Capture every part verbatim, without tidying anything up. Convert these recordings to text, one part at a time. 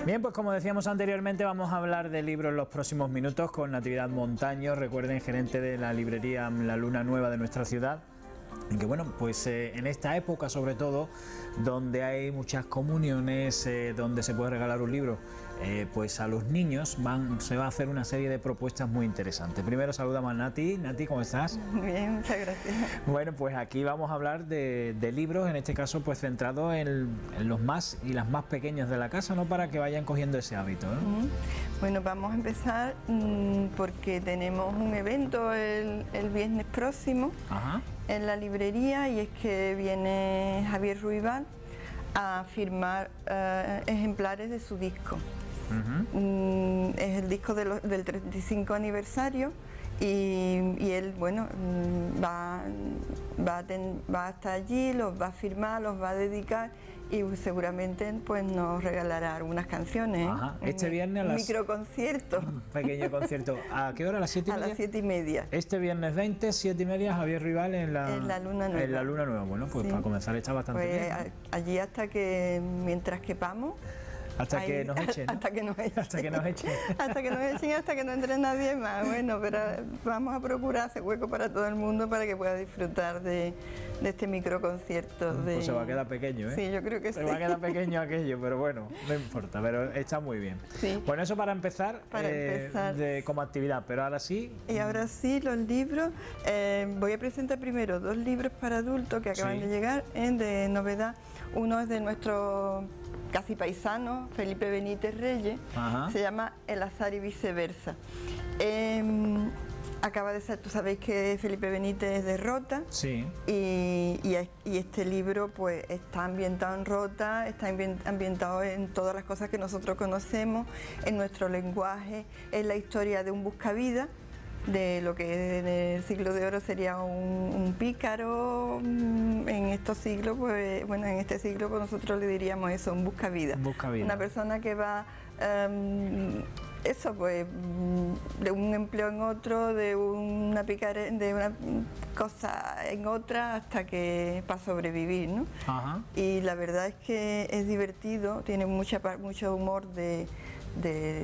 Bien, pues como decíamos anteriormente, vamos a hablar de libros en los próximos minutos con Natividad Montaño, recuerden, gerente de la librería La Luna Nueva de nuestra ciudad. Y que bueno, pues eh, en esta época sobre todo, donde hay muchas comuniones, eh, donde se puede regalar un libro, eh, pues a los niños van, se va a hacer una serie de propuestas muy interesantes. Primero saludamos a Nati. Nati, ¿cómo estás? Muy bien, muchas gracias. Bueno, pues aquí vamos a hablar de, de libros, en este caso pues centrados en, en los más y las más pequeñas de la casa, ¿no? Para que vayan cogiendo ese hábito, ¿no? Uh-huh. Bueno, vamos a empezar mmm, porque tenemos un evento el, el viernes próximo. Ajá. En la librería, y es que viene Javier Ruibal a firmar uh, ejemplares de su disco. Uh-huh. mm, es el disco de lo, del treinta y cinco aniversario y, y él, bueno, mm, va, va, a ten, va a estar allí, los va a firmar, los va a dedicar y seguramente pues nos regalará algunas canciones. Ajá. Este viernes a las... microconcierto. Un pequeño concierto. ¿A qué hora? ¿A las siete y media? A las siete y media. Este viernes veinte, siete y media, Javier Ruibal en la, en la Luna Nueva. En la Luna Nueva. Bueno, pues sí, para comenzar está bastante pues bien, ¿no? Allí hasta que, mientras quepamos. Hasta Ahí, que nos echen, ¿no? Hasta que nos echen. Hasta que nos echen. Hasta que nos echen, hasta que no entre nadie más. Bueno, pero vamos a procurar hacer hueco para todo el mundo para que pueda disfrutar de, de este microconcierto. De... Pues se va a quedar pequeño, ¿eh? Sí, yo creo que se sí. Se va a quedar pequeño aquello, pero bueno, no importa, pero está muy bien. Sí. Bueno, eso para empezar, para eh, empezar. De, como actividad, pero ahora sí... Y ahora sí, los libros. Eh, voy a presentar primero dos libros para adultos que acaban sí. de llegar, eh, de novedad. Uno es de nuestro... casi paisano, Felipe Benítez Reyes. Ajá. Se llama El azar y viceversa. Eh, acaba de ser, tú sabéis que Felipe Benítez es de Rota. Sí. Y, y, y este libro pues está ambientado en Rota, está ambientado en todas las cosas que nosotros conocemos, en nuestro lenguaje, es la historia de un buscavidas, de lo que en el siglo de oro sería un, un pícaro. En estos siglos, pues, bueno, en este siglo pues nosotros le diríamos eso, un buscavidas. Buscavidas. Una persona que va, um, eso pues, de un empleo en otro, de una picare, de una cosa en otra, hasta que para sobrevivir, ¿no? Ajá. Y la verdad es que es divertido, tiene mucha, mucho humor de, de,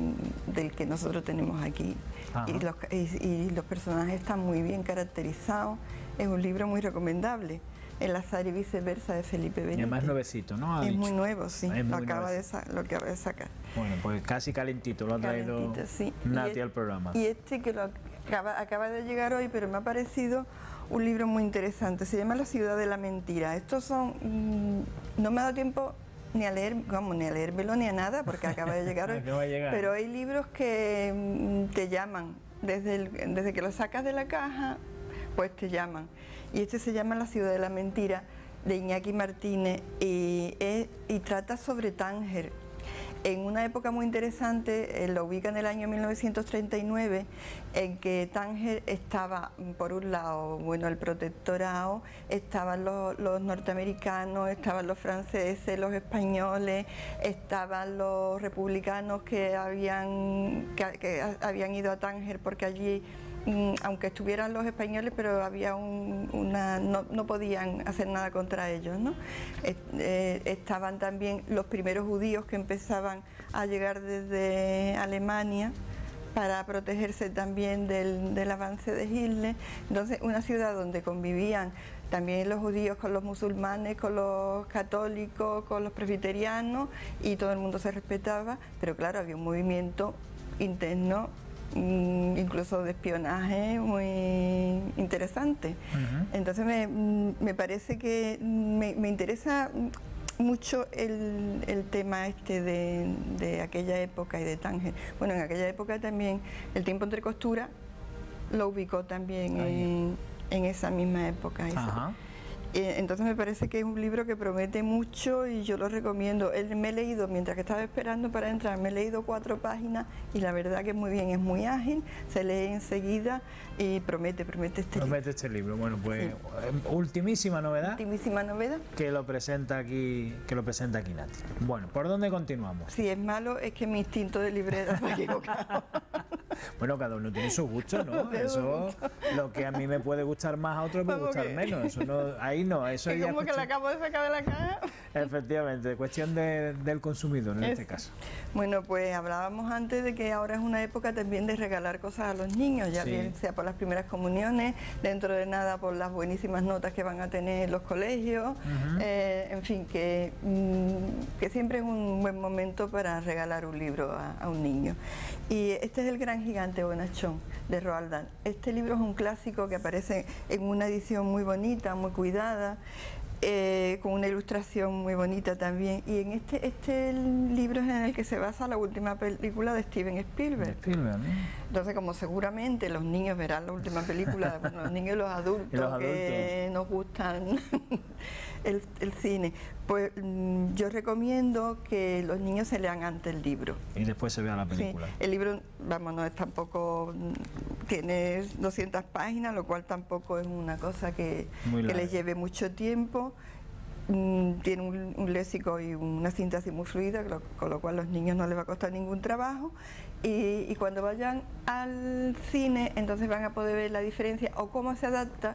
del que nosotros tenemos aquí. Y los, y, y los personajes están muy bien caracterizados. Es un libro muy recomendable, El azar y viceversa de Felipe Benítez. Y además nuevecito, ¿no? Ha es dicho. muy nuevo, sí, es lo, muy acaba de lo acaba de sacar. Bueno, pues casi calentito lo ha traído sí. Nati y al programa. Y este que lo acaba, acaba de llegar hoy, pero me ha parecido un libro muy interesante, se llama La ciudad de la mentira. Estos son, mmm, no me ha dado tiempo ni a leer, vamos, ni a leérmelo ni a nada, porque acaba de llegar hoy, acaba de llegar. Pero hay libros que mmm, te llaman, desde, el, desde que lo sacas de la caja, pues te llaman. Y este se llama La ciudad de la mentira, de Iñaki Martínez, y, y, y trata sobre Tánger. En una época muy interesante, eh, lo ubica en el año mil novecientos treinta y nueve, en que Tánger estaba, por un lado, bueno, el protectorado, estaban los, los norteamericanos, estaban los franceses, los españoles, estaban los republicanos que habían, que, que habían ido a Tánger porque allí, aunque estuvieran los españoles, pero había un, una no, no podían hacer nada contra ellos, ¿no? Eh, eh, estaban también los primeros judíos que empezaban a llegar desde Alemania para protegerse también del, del avance de Hitler. Entonces, una ciudad donde convivían también los judíos con los musulmanes, con los católicos, con los presbiterianos, y todo el mundo se respetaba, pero claro, había un movimiento interno, incluso de espionaje, muy interesante. Uh-huh. Entonces me, me parece que me, me interesa mucho el, el tema este de, de aquella época y de Tánger. Bueno, en aquella época también El tiempo entre costuras lo ubicó también en, en esa misma época. Esa. Entonces me parece que es un libro que promete mucho y yo lo recomiendo. Él, me he leído, mientras que estaba esperando para entrar, me he leído cuatro páginas y la verdad que es muy bien, es muy ágil, se lee enseguida y promete, promete este promete libro. Promete este libro, bueno pues sí. Ultimísima novedad. Ultimísima novedad. Que lo presenta aquí, que lo presenta aquí Nati. Bueno, ¿por dónde continuamos? Si es malo es que mi instinto de librero está equivocado. Bueno, cada uno tiene su gusto, ¿no? Eso, lo que a mí me puede gustar más, a otro me puede gustar menos. Eso no, ahí no, eso es ya como cuestión... que la acabo de sacar de la caja. Efectivamente, cuestión de, del consumidor en es... este caso. Bueno, pues hablábamos antes de que ahora es una época también de regalar cosas a los niños, ya sí. bien sea por las primeras comuniones, dentro de nada por las buenísimas notas que van a tener los colegios, uh-huh. eh, en fin, que, mmm, que siempre es un buen momento para regalar un libro a, a un niño. Y este es El gran gigante bonachón, de Roald Dahl. Este libro es un clásico que aparece en una edición muy bonita, muy cuidada, eh, con una ilustración muy bonita también. Y en este, este libro es en el que se basa la última película de Steven Spielberg. De Spielberg, ¿no? Entonces, como seguramente los niños verán la última película, bueno, los niños y los adultos, y los adultos. que nos gustan el, el cine, pues mm, yo recomiendo que los niños se lean antes el libro. Y después se vea la película. Sí, el libro, vamos, no es tampoco, tiene doscientas páginas, lo cual tampoco es una cosa que, que les lleve mucho tiempo. Mm, tiene un, un léxico y una síntesis muy fluida, con lo, con lo cual a los niños no les va a costar ningún trabajo. Y, y cuando vayan al cine, entonces van a poder ver la diferencia o cómo se adapta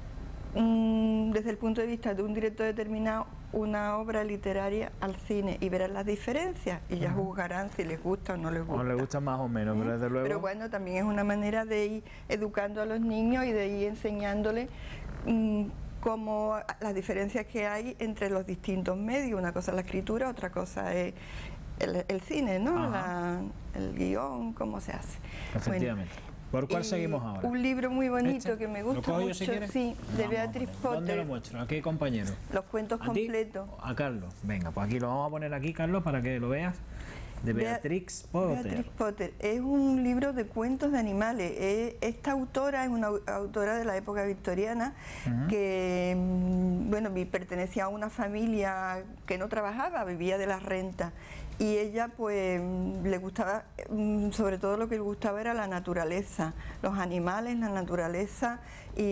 mm, desde el punto de vista de un director determinado una obra literaria al cine, y verán las diferencias y ya juzgarán si les gusta o no les gusta. O les gusta más o menos, ¿eh? Pero desde luego... Pero bueno, también es una manera de ir educando a los niños y de ir enseñándoles mmm, como las diferencias que hay entre los distintos medios. Una cosa es la escritura, otra cosa es el, el cine, ¿no? La, el guión, cómo se hace. Efectivamente. Bueno, ¿por cuál seguimos ahora? Un libro muy bonito ¿Este? que me gusta mucho, si sí, de vamos, Beatriz Potter. ¿Dónde lo muestro? ¿A qué compañero? Los cuentos ¿A completos. Ti? A Carlos. Venga, pues aquí lo vamos a poner aquí, Carlos, para que lo veas. De Beatriz Potter. Beatriz Potter. Es un libro de cuentos de animales. Esta autora es una autora de la época victoriana, uh-huh. que bueno, pertenecía a una familia que no trabajaba, vivía de la renta. Y ella pues le gustaba, sobre todo lo que le gustaba era la naturaleza, los animales, la naturaleza y,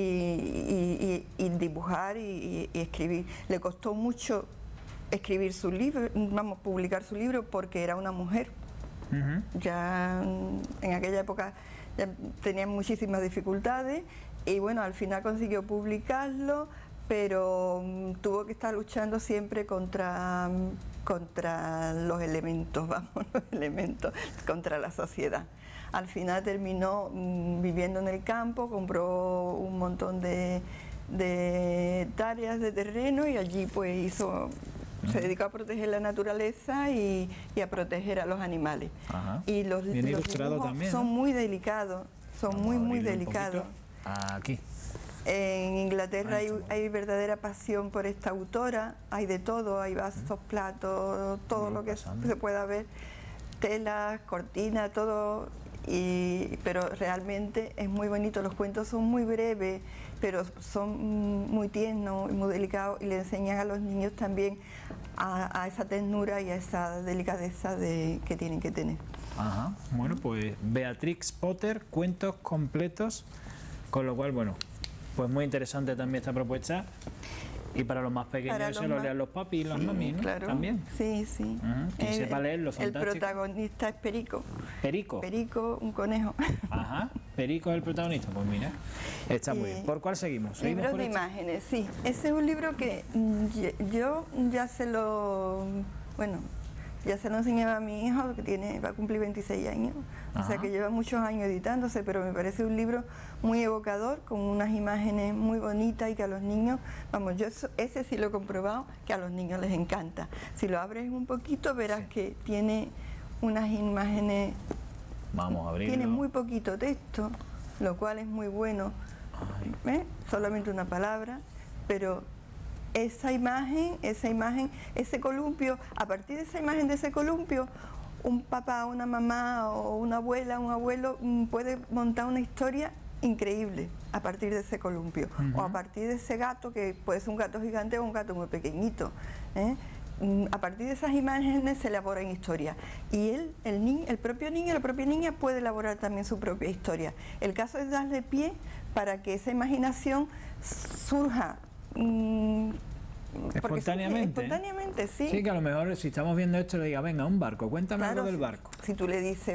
y, y, y dibujar y, y escribir. Le costó mucho escribir su libro, vamos, publicar su libro, porque era una mujer. Uh-huh. Ya en aquella época ya tenía muchísimas dificultades y bueno, al final consiguió publicarlo, pero um, tuvo que estar luchando siempre contra, contra los elementos, vamos, los elementos, contra la sociedad. Al final terminó um, viviendo en el campo, compró un montón de, de hectáreas de terreno y allí pues hizo... Se dedicó a proteger la naturaleza y, y a proteger a los animales. Ajá. Y los, los dibujos también, son ¿no? muy delicados, son Vamos muy, muy delicados. Aquí. En Inglaterra hay, hay verdadera pasión por esta autora, hay de todo, hay vasos, platos, todo lo que pasando. se pueda ver, telas, cortinas, todo, y, pero realmente es muy bonito. Los cuentos son muy breves, pero son muy tiernos y muy delicados, y le enseñan a los niños también a, a esa ternura y a esa delicadeza de, que tienen que tener. Ajá. Bueno, pues Beatriz Potter, cuentos completos, con lo cual, bueno, pues muy interesante también esta propuesta. Y para los más pequeños se lo lean los papis y las sí, mamis, ¿no? Claro. También. Sí, sí. Uh-huh. Quien el, sepa leerlo, fantástico. El protagonista es Perico. ¿Perico? Perico, un conejo. Ajá. Perico es el protagonista. Pues mira, está muy bien. ¿Por cuál seguimos? ¿Seguimos libros por de este? imágenes, sí. Ese es un libro que yo ya se lo... Bueno, ya se lo enseñaba a mi hijo, que tiene, va a cumplir veintiséis años. Ajá. O sea que lleva muchos años editándose, pero me parece un libro muy evocador, con unas imágenes muy bonitas y que a los niños, vamos, yo eso, ese sí lo he comprobado, que a los niños les encanta. Si lo abres un poquito verás sí. que tiene unas imágenes, vamos a abrirlo. Tiene muy poquito texto, lo cual es muy bueno, ¿eh? Solamente una palabra, pero esa imagen, esa imagen, ese columpio, a partir de esa imagen de ese columpio, un papá, una mamá o una abuela, un abuelo puede montar una historia increíble a partir de ese columpio. Uh-huh. O a partir de ese gato, que puede ser un gato gigante o un gato muy pequeñito, ¿eh? A partir de esas imágenes se elaboran historias. Y él, el, ni, el propio niño, la propia niña puede elaborar también su propia historia. El caso es darle pie para que esa imaginación surja mmm, espontáneamente. Espontáneamente, sí. Sí, que a lo mejor si estamos viendo esto le diga, venga, un barco, cuéntame claro, algo del si, barco. Si tú le dices,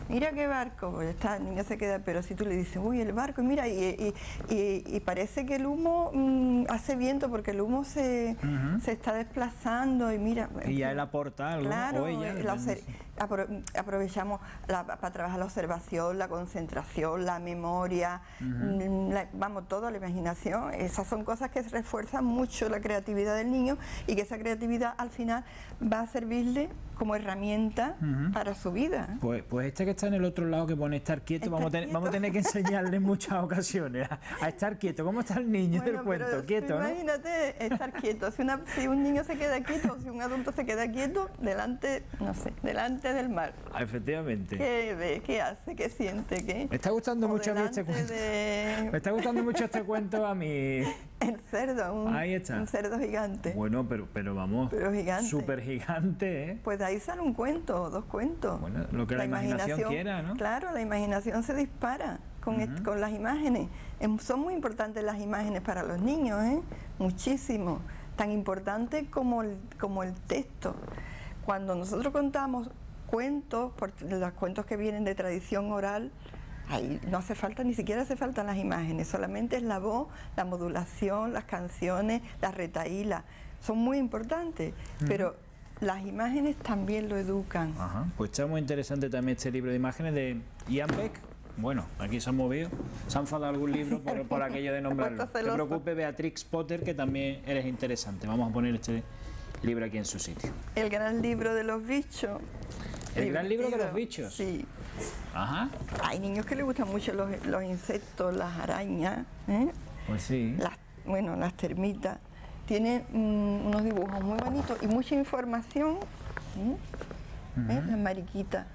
mira qué barco, pues está, el niño se queda, pero si tú le dices, uy, el barco, mira, y, y, y, y parece que el humo mmm, hace viento porque el humo se, uh-huh. se está desplazando y mira... Y ya él aporta algo, claro, o ella, la apro aprovechamos la, para trabajar la observación, la concentración, la memoria, uh-huh. la, vamos, toda la imaginación. Esas son cosas que refuerzan mucho la creatividad del niño y que esa creatividad al final va a servirle como herramienta uh-huh. para su vida. Pues, pues este que está en el otro lado que pone estar quieto, estar vamos, a ten, vamos a tener que enseñarle en muchas ocasiones a, a estar quieto. ¿Cómo está el niño bueno, del cuento? Pero Quieto, ¿no? Imagínate estar quieto. Si, una, si un niño se queda quieto, si un adulto se queda quieto, delante, no sé, delante del mar. Ah, efectivamente. ¿Qué ve? ¿Qué hace? ¿Qué siente? ¿Qué? Me está gustando o mucho a mí este cuento. De... Me está gustando mucho este cuento a mí. El cerdo, un, ahí está. un cerdo gigante. Bueno, pero, pero vamos, pero gigante. Súper gigante, ¿eh? Pues de ahí sale un cuento, dos cuentos. Bueno, lo que la, la imaginación, imaginación quiera, ¿no? Claro, la imaginación se dispara con, uh-huh. con las imágenes. Son muy importantes las imágenes para los niños, ¿eh? Muchísimo. Tan importante como el, como el texto. Cuando nosotros contamos cuentos, porque los cuentos que vienen de tradición oral, ahí no hace falta, ni siquiera hace falta las imágenes, solamente es la voz, la modulación, las canciones, las retahílas, son muy importantes, uh-huh. pero las imágenes también lo educan. Ajá. Pues está muy interesante también este libro de imágenes de Ian Beck. Bueno, aquí se han movido, se ha enfadado algún libro por, por aquello de nombrarlo. No te preocupes, Beatrix Potter, que también eres interesante. Vamos a poner este libro aquí en su sitio. El gran libro de los bichos. El gran libro de los bichos. Sí. Ajá. Hay niños que les gustan mucho los, los insectos, las arañas, ¿eh? Pues sí. Las, bueno, las termitas. Tiene mmm, unos dibujos muy bonitos y mucha información. ¿eh? Uh-huh. ¿Eh? Las mariquitas.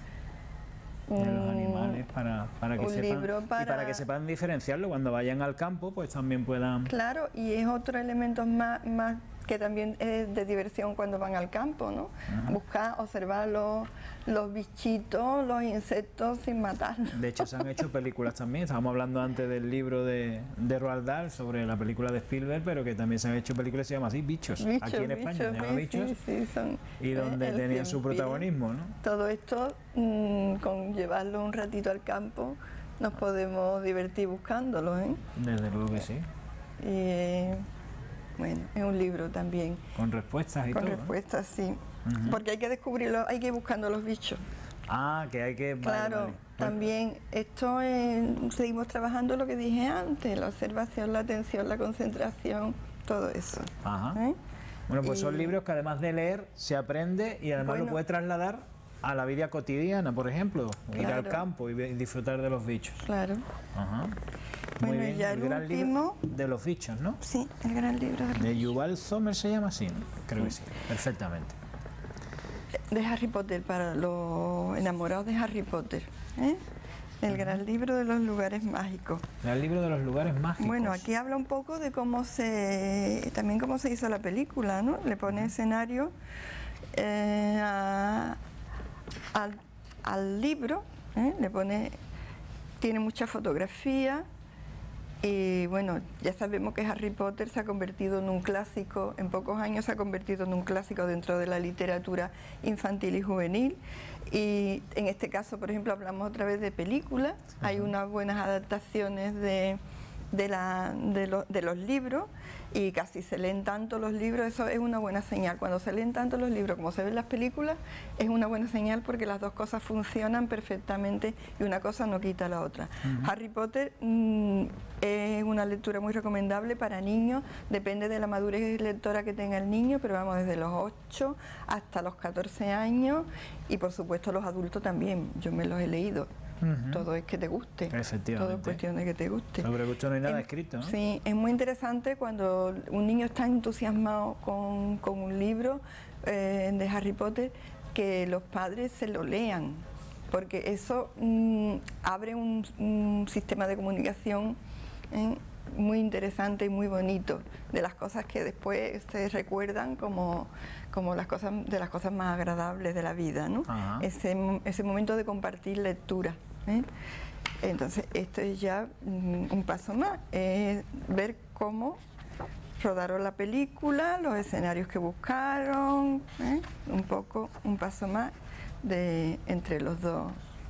De los animales para, para que un sepan libro para... y para que sepan diferenciarlo cuando vayan al campo, pues también puedan. Claro, y es otro elemento más, más que también es de diversión cuando van al campo, ¿no? Ajá. Buscar, observar los, los bichitos, los insectos sin matarlos. De hecho, se han hecho películas también. Estábamos hablando antes del libro de, de Roald Dahl sobre la película de Spielberg, pero que también se han hecho películas que se llaman así, Bichos. Bichos aquí en España bichos, se llama sí, Bichos. Sí, sí, son, y donde eh, tenían su protagonismo, ¿no? Todo esto, mmm, con llevarlo un ratito al campo, nos podemos divertir buscándolo, ¿eh? Desde luego que sí. Y, eh, bueno, es un libro también. Con respuestas y Con todo. Con respuestas, sí. Uh-huh. Porque hay que descubrirlo, hay que ir buscando los bichos. Ah, que hay que... Claro, vale, vale. También esto es, seguimos trabajando lo que dije antes, la observación, la atención, la concentración, todo eso. Ajá. ¿Eh? Bueno, pues y... son libros que además de leer se aprende y además bueno, lo puede trasladar a la vida cotidiana, por ejemplo, claro. Ir al campo y disfrutar de los bichos. Claro. Ajá. Muy bueno, bien, ya el, el gran último... libro de los bichos, ¿no? Sí, el gran libro de los De Yuval Sommer se llama así, ¿no? Creo sí. que sí, perfectamente. De Harry Potter, para los enamorados de Harry Potter, ¿eh? El uh-huh. gran libro de los lugares mágicos. El libro de los lugares mágicos. Bueno, aquí habla un poco de cómo se, también cómo se hizo la película, ¿no? Le pone uh-huh. escenario eh, a, al, al libro, ¿eh? Le pone, tiene mucha fotografía. Y bueno, ya sabemos que Harry Potter se ha convertido en un clásico, en pocos años se ha convertido en un clásico dentro de la literatura infantil y juvenil. Y en este caso, por ejemplo, hablamos otra vez de películas, uh-huh. hay unas buenas adaptaciones de, de, la, de, lo, de los libros y casi se leen tanto los libros, eso es una buena señal. Cuando se leen tanto los libros como se ven las películas, es una buena señal porque las dos cosas funcionan perfectamente y una cosa no quita la otra. Uh-huh. Harry Potter mmm, es una lectura muy recomendable para niños, depende de la madurez lectora que tenga el niño, pero vamos desde los ocho hasta los catorce años y por supuesto los adultos también, yo me los he leído. Uh-huh. Todo es que te guste. Efectivamente. Todo es cuestión de que te guste. Sobre gusto no hay nada es, escrito, ¿no? Sí, es muy interesante cuando un niño está entusiasmado con, con un libro eh, de Harry Potter, que los padres se lo lean, porque eso mmm, abre un, un sistema de comunicación ¿eh? muy interesante y muy bonito, de las cosas que después se recuerdan como, como las cosas, de las cosas más agradables de la vida, ¿no? Ese, ese momento de compartir lectura, ¿eh? Entonces esto es ya mm, un paso más, es ver cómo rodaron la película, los escenarios que buscaron, ¿eh? Un poco, un paso más de entre los dos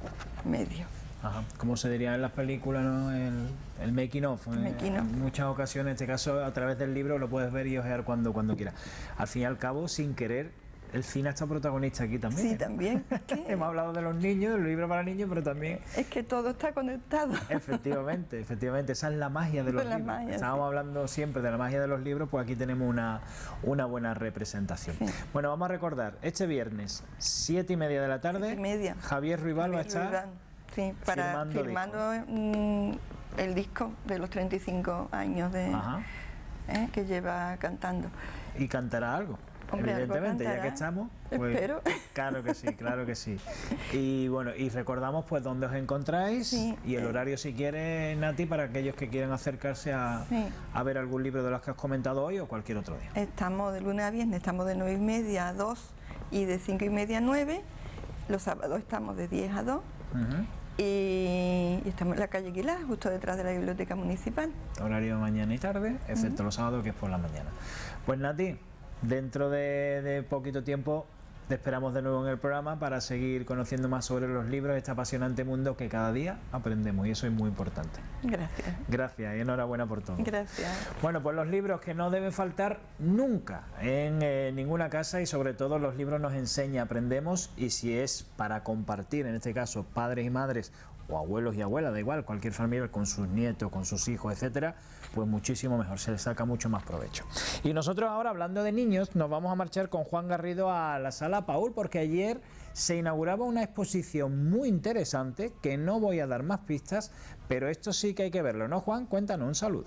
medio. Ajá. Como se diría en las películas, ¿no? El, el making of. El making of. En muchas ocasiones, en este caso, a través del libro lo puedes ver y ojear cuando, cuando quieras. Al fin y al cabo, sin querer, el cine está protagonista aquí también. Sí, también. Hemos hablado de los niños, del libro para niños, pero también... Es que todo está conectado. Efectivamente, efectivamente, esa es la magia de los la libros. Magia, Estábamos sí. hablando siempre de la magia de los libros, pues aquí tenemos una, una buena representación. Sí. Bueno, vamos a recordar, este viernes, siete y media de la tarde, Siete y media. Javier Ruibal va a estar... Ruibal, sí, para firmando firmando mm, el disco de los treinta y cinco años de, eh, que lleva cantando. Y cantará algo. Hombre, evidentemente, algo ya que estamos, pues, espero. Claro que sí, claro que sí. Y bueno, y recordamos pues dónde os encontráis, sí, y el eh, horario si quieres, Nati, para aquellos que quieran acercarse a, sí. a ver algún libro de los que has comentado hoy o cualquier otro día. Estamos de lunes a viernes, estamos de nueve y media a dos y de cinco y media a nueve. Los sábados estamos de diez a dos. Uh-huh. Y estamos en la calle Aguilar, justo detrás de la biblioteca municipal. Horario mañana y tarde, excepto uh-huh. los sábados, que es por la mañana. Pues Nati, dentro de, de poquito tiempo te esperamos de nuevo en el programa para seguir conociendo más sobre los libros, este apasionante mundo que cada día aprendemos, y eso es muy importante. Gracias. Gracias y enhorabuena por todo. Gracias. Bueno, pues los libros que no deben faltar nunca en eh, ninguna casa, y sobre todo los libros nos enseñan, aprendemos, y si es para compartir, en este caso padres y madres o abuelos y abuelas, da igual, cualquier familia con sus nietos, con sus hijos, etcétera, pues muchísimo mejor, se les saca mucho más provecho. Y nosotros ahora, hablando de niños, nos vamos a marchar con Juan Garrido a la Sala Paul, porque ayer se inauguraba una exposición muy interesante, que no voy a dar más pistas, pero esto sí que hay que verlo, ¿no, Juan? Cuéntanos, un saludo.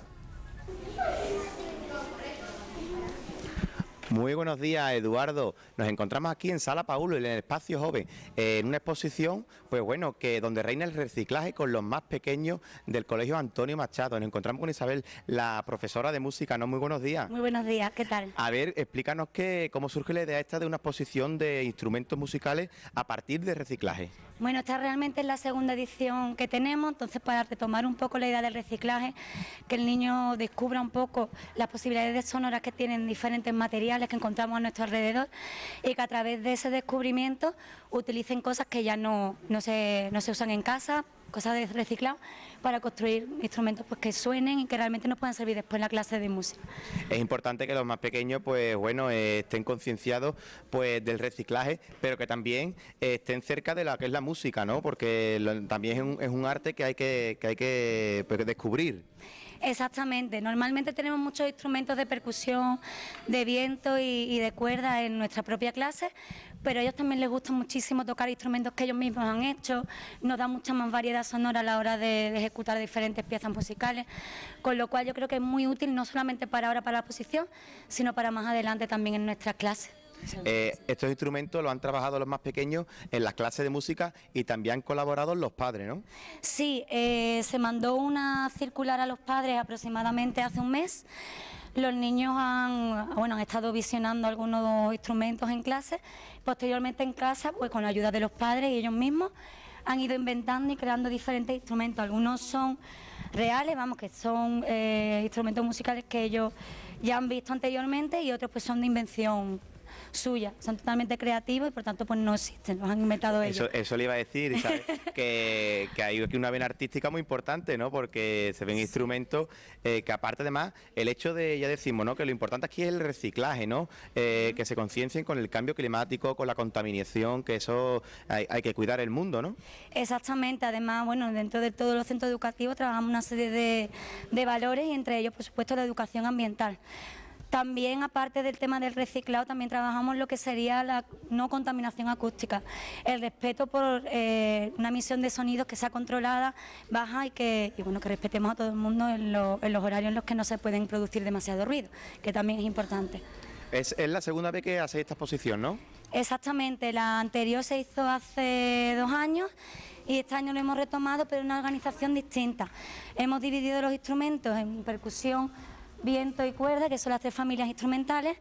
Muy buenos días, Eduardo. Nos encontramos aquí en Sala Paulo, en el Espacio Joven, eh, en una exposición, pues bueno, que donde reina el reciclaje con los más pequeños del Colegio Antonio Machado. Nos encontramos con Isabel, la profesora de música, ¿no? Muy buenos días. Muy buenos días, ¿qué tal? A ver, explícanos que, cómo surge la idea esta de una exposición de instrumentos musicales a partir de reciclaje. Bueno, esta realmente es la segunda edición que tenemos, entonces para retomar un poco la idea del reciclaje, que el niño descubra un poco las posibilidades sonoras que tienen diferentes materiales que encontramos a nuestro alrededor, y que a través de ese descubrimiento utilicen cosas que ya no, no, se, no se usan en casa, cosas de reciclado, para construir instrumentos pues que suenen y que realmente nos puedan servir después en la clase de música. Es importante que los más pequeños pues bueno eh, estén concienciados pues del reciclaje, pero que también eh, estén cerca de la que es la música, ¿no? Porque lo, también es un, es un arte que hay que, que, hay que pues, descubrir. Exactamente, normalmente tenemos muchos instrumentos de percusión, de viento y, y de cuerda en nuestra propia clase, pero a ellos también les gusta muchísimo tocar instrumentos que ellos mismos han hecho, nos da mucha más variedad sonora a la hora de, de ejecutar diferentes piezas musicales, con lo cual yo creo que es muy útil no solamente para ahora, para la exposición, sino para más adelante también en nuestras clases. Eh, estos instrumentos los han trabajado los más pequeños en las clases de música y también han colaborado los padres, ¿no? Sí, eh, se mandó una circular a los padres aproximadamente hace un mes. Los niños han, bueno, han estado visionando algunos instrumentos en clase, posteriormente en casa, pues con la ayuda de los padres y ellos mismos, han ido inventando y creando diferentes instrumentos. Algunos son reales, vamos, que son eh, instrumentos musicales que ellos ya han visto anteriormente, y otros pues son de invención suya, son totalmente creativos y por tanto pues no existen, los han inventado ellos. Eso, eso le iba a decir, ¿sabes? que, que hay aquí una vena artística muy importante, ¿no? Porque se ven instrumentos eh, que aparte además, el hecho de, ya decimos, ¿no? Que lo importante aquí es el reciclaje, ¿no? Eh, que se conciencien con el cambio climático, con la contaminación, que eso hay, hay que cuidar el mundo, ¿no? Exactamente, además, bueno, dentro de todos los centros educativos trabajamos una serie de, de valores, y entre ellos, por supuesto, la educación ambiental. También, aparte del tema del reciclado, también trabajamos lo que sería la no contaminación acústica, el respeto por eh, una emisión de sonidos que sea controlada, baja, y que y bueno que respetemos a todo el mundo en, lo, en los horarios en los que no se pueden producir demasiado ruido, que también es importante. Es, es la segunda vez que hacéis esta exposición, ¿no? Exactamente, la anterior se hizo hace dos años y este año lo hemos retomado, pero en una organización distinta. Hemos dividido los instrumentos en percusión, viento y cuerda, que son las tres familias instrumentales,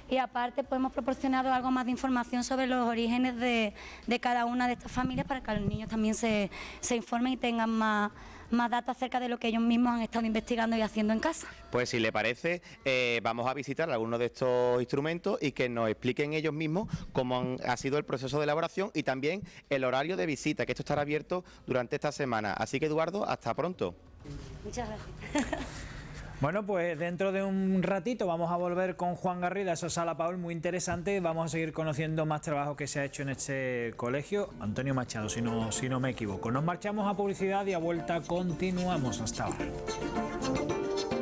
y aparte pues hemos proporcionado algo más de información sobre los orígenes de, de cada una de estas familias para que los niños también se, se informen y tengan más, más datos acerca de lo que ellos mismos han estado investigando y haciendo en casa. Pues si le parece, eh, vamos a visitar algunos de estos instrumentos y que nos expliquen ellos mismos cómo han, ha sido el proceso de elaboración y también el horario de visita, que esto estará abierto durante esta semana. Así que, Eduardo, hasta pronto. Muchas gracias. Bueno, pues dentro de un ratito vamos a volver con Juan Garrido a esa sala Paul, muy interesante. Vamos a seguir conociendo más trabajo que se ha hecho en este colegio. Antonio Machado, si no, si no me equivoco. Nos marchamos a publicidad y a vuelta continuamos. Hasta ahora.